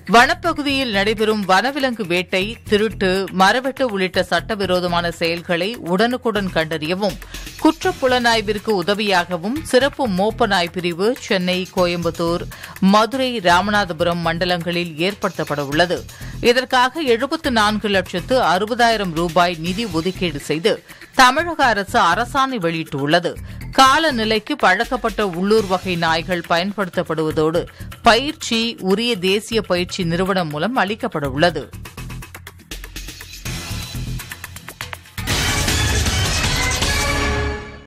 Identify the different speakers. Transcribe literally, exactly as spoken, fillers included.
Speaker 1: வனப்பகுதியில் நடைபெறும் வனவிலங்கு வேட்டை, திருட்டு, மரவெட்டு உள்ளிட்ட சட்டவிரோதமான செயல்களை உடனுக்குடன் கண்டறியவும், குற்றப்புலனாய்விற்கு உதவியாகவும் சிறப்பு மோப்ப நாய் பிரிவு சென்னை, கோயம்புத்தூர், மதுரை, ராமநாதபுரம் மண்டலங்களில் ஏற்படுத்தப்பட உள்ளது. இதற்காக எழுபத்து நான்கு லட்சத்து அறுபதாயிரம் ரூபாய் நிதி ஒதுக்கீடு செய்து தமிழக அரசு அரசாணை வெளியிட்டுள்ளது. காலநிலைக்கு பழக்கப்பட்ட உள்ளூர் வகை நாய்கள் பயன்படுத்தப்படுவதோடு பயிற்சி உரிய தேசிய பயிற்சி நிறுவனம் மூலம் அளிக்கப்பட உள்ளது.